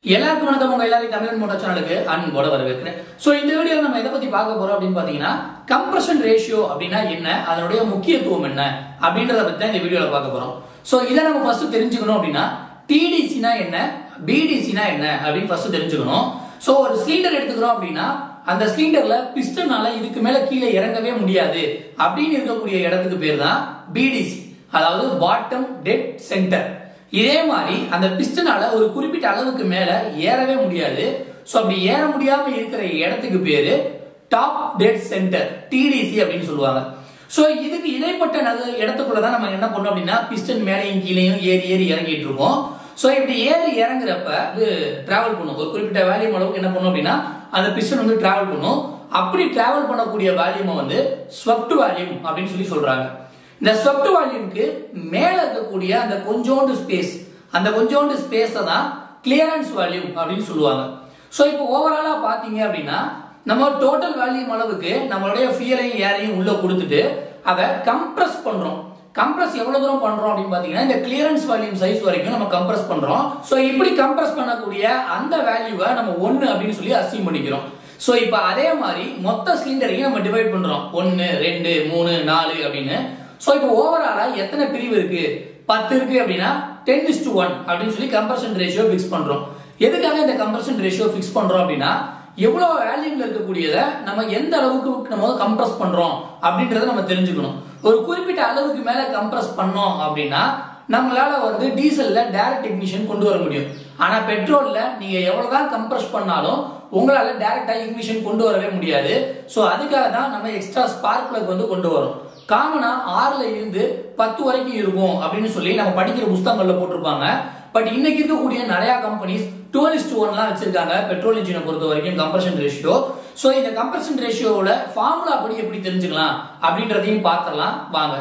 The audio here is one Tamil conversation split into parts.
எல்லாருக்கும் வணக்கம். உங்க எல்லாரையும் தமிழன்மோட்டோ சேனலுக்கு அன்போட வரவேற்கிறேன். சோ இந்த வீடியோல நம்ம எதை பத்தி பார்க்க போறோம் அப்படின்னு பாத்தீங்கன்னா, கம்ப்ரஷன் ரேஷியோ அப்படின்னா என்ன, அதனுடைய முக்கியத்துவம் என்ன அப்படின்றத பத்தி தான் இந்த வீடியோல பார்க்க போறோம். சோ இதை நம்ம ஃபர்ஸ்ட் தெரிஞ்சுக்கணும் அப்படின்னா, டிடிசினா என்ன, பிடிசினா என்ன அப்படின்னு ஃபர்ஸ்ட் தெரிஞ்சுக்கணும். சோ ஒரு சிலிண்டர் எடுத்துக்கிறோம் அப்படின்னா, அந்த சிலிண்டர்ல பிஸ்டனால இதுக்கு மேல கீழே இறங்கவே முடியாது அப்படின்னு இருக்கக்கூடிய இடத்துக்கு பேர் தான் பிடிசி, அதாவது பாட்டம் டெட் சென்டர். இதே மாதிரி அந்த பிஸ்டனால ஒரு குறிப்பிட்ட அளவுக்கு மேல ஏறவே முடியாது. சோ அப்படி ஏற முடியாம இருக்கிற இடத்துக்கு பேரு டாப் டெட் சென்டர், டிடிசி அப்படின்னு சொல்லுவாங்க. சோ இதுக்கு இடைப்பட்ட இடத்துக்குள்ளதான் நம்ம என்ன பண்ணோம் அப்படின்னா, பிஸ்டன் மேலையும் கீழையும் ஏறி ஏறி இறங்கிட்டு இருக்கோம். சோ இப்படி ஏறி இறங்குறப்ப இது டிராவல் பண்ணும். ஒரு குறிப்பிட்ட வேல்யூம் அளவுக்கு என்ன பண்ணும் அப்படின்னா, அந்த பிஸ்டன் வந்து டிராவல் பண்ணும். அப்படி டிராவல் பண்ணக்கூடிய வேல்யூமை வந்து ஸ்வெப்ட் வேல்யூம் அப்படின்னு சொல்றாங்க. இந்த ஸ்வெப்ட் வால்யூமுக்கு மேல இருக்கக்கூடிய அந்த கொஞ்சோண்டு ஸ்பேஸ், அந்த கொஞ்சோண்டு ஸ்பேஸ் தான் கிளியரன்ஸ் வால்யூம் அப்படின்னு சொல்லுவாங்க. சோ இப்போ ஓவராலா பாத்தீங்க அப்படின்னா, நம்ம டோட்டல் வால்யூம் அளவுக்கு நம்மளுடைய ஃபியூயலையும் ஏரையும் உள்ள கொடுத்துட்டு அதை கம்ப்ரஸ் பண்றோம். கம்ப்ரஸ் எவ்வளவு தூரம் பண்றோம் அப்படின்னு பாத்தீங்கன்னா, இந்த கிளியரன்ஸ் வால்யூம் சைஸ் வரைக்கும் நம்ம கம்ப்ரஸ் பண்றோம். சோ இப்படி கம்ப்ரஸ் பண்ணக்கூடிய அந்த வேல்யூவை நம்ம 1 அப்படின்னு சொல்லி அஸ்யூம் பண்ணிக்கிறோம். சோ இப்போ அதே மாதிரி மொத்த சிலிண்டரையும் நம்ம டிவைட் பண்றோம், 1 2 3 4 அப்படின்னு. சோ இப்போ ஓவராலா எத்தனை பிரிவு இருக்கு, 10 இருக்கு அப்படின்னா 10:1 அப்படின்னு சொல்லி கம்ப்ரஷன் ரேஷியோ ஃபிக்ஸ் பண்றோம். எதுக்காக இந்த கம்ப்ரஷன் ரேஷியோ ஃபிக்ஸ் பண்றோம் அப்படின்னா, எவ்வளவு வேல்யூம்ல இருக்கக்கூடியதை நம்ம எந்த அளவுக்கு நம்ம கம்ப்ரஸ் பண்றோம் அப்படின்றத நம்ம தெரிஞ்சுக்கணும். ஒரு குறிப்பிட்ட அளவுக்கு மேல கம்ப்ரஸ் பண்ணோம் அப்படின்னா நம்மளால வந்து டீசல்ல டைரக்ட் இக்னிஷன் கொண்டு வர முடியும். ஆனா பெட்ரோல்ல நீங்க எவ்வளவுதான் கம்ப்ரஸ் பண்ணாலும் உங்களால டைரக்டா இக்னிஷன் கொண்டு வரவே முடியாது. சோ அதுக்காக தான் நம்ம எக்ஸ்ட்ரா ஸ்பார்க் பிளக் வந்து கொண்டு வரோம். காமனா 6ல இருந்து 10 வரைக்கும் இருக்கும் அப்படின்னு சொல்லி நம்ம படிக்கிற புத்தகங்கள்ல போட்டிருப்பாங்க. பட் இன்னைக்கு இருக்கக்கூடிய நிறைய கம்பெனிஸ் 12:1 வச்சிருக்காங்க பெட்ரோல் இன்ஜினை பொறுத்த வரைக்கும் கம்ப்ரஷன் ரேஷியோ. சோ இந்த கம்ப்ரஷன் ரேஷியோவோட ஃபார்முலா படி எப்படி தெரிஞ்சுக்கலாம் அப்படின்றதையும் பார்த்துடலாம் வாங்க.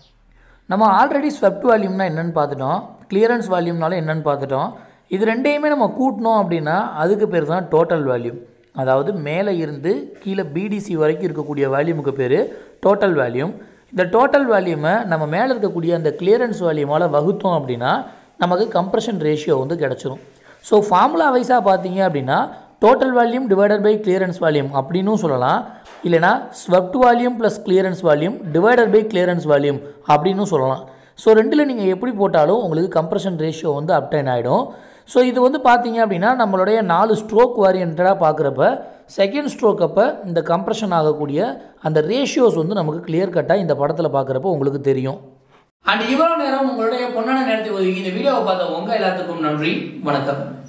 நம்ம ஆல்ரெடி ஸ்வெப்ட் வால்யூம்னா என்னன்னு பார்த்துட்டோம், கிளியரன்ஸ் வால்யூம்னாலும் என்னன்னு பார்த்துட்டோம். இது ரெண்டையுமே நம்ம கூட்டணும் அப்படின்னா அதுக்கு பேர் தான் டோட்டல் வால்யூம். அதாவது மேலே இருந்து கீழே பிடிசி வரைக்கும் இருக்கக்கூடிய வால்யூமுக்கு பேர் டோட்டல் வால்யூம். இந்த டோட்டல் வால்யூமை நம்ம மேலே இருக்கக்கூடிய அந்த கிளியரன்ஸ் வால்யூமால் வகுத்தோம் அப்படின்னா நமக்கு கம்ப்ரஷன் ரேஷியோ வந்து கிடச்சிரும். ஸோ ஃபார்முலா வைஸாக பார்த்தீங்க அப்படின்னா total volume divided by clearance volume அப்படின்னும் சொல்லலாம். இல்லைனா swept volume plus clearance volume divided by clearance volume அப்படின்னும் சொல்லலாம். ஸோ ரெண்டில் நீங்கள் எப்படி போட்டாலும் உங்களுக்கு கம்ப்ரஷன் ரேஷியோ வந்து அப்டைன் ஆகிடும். ஸோ இது வந்து பார்த்தீங்க அப்படின்னா நம்மளுடைய 4 ஸ்ட்ரோக் வாரியன்டாக பார்க்குறப்ப செகண்ட் ஸ்ட்ரோக் அப்போ இந்த கம்ப்ரஷன் ஆகக்கூடிய அந்த ரேஷியோஸ் வந்து நமக்கு கிளியர் கட்டாக இந்த படத்தில் பார்க்குறப்ப உங்களுக்கு தெரியும். அண்ட் இவ்வளவு நேரம் உங்களுடைய பொன்னான நேரத்தை ஒதுக்கி இந்த வீடியோவை பார்த்த உங்க எல்லாத்துக்கும் நன்றி, வணக்கம்.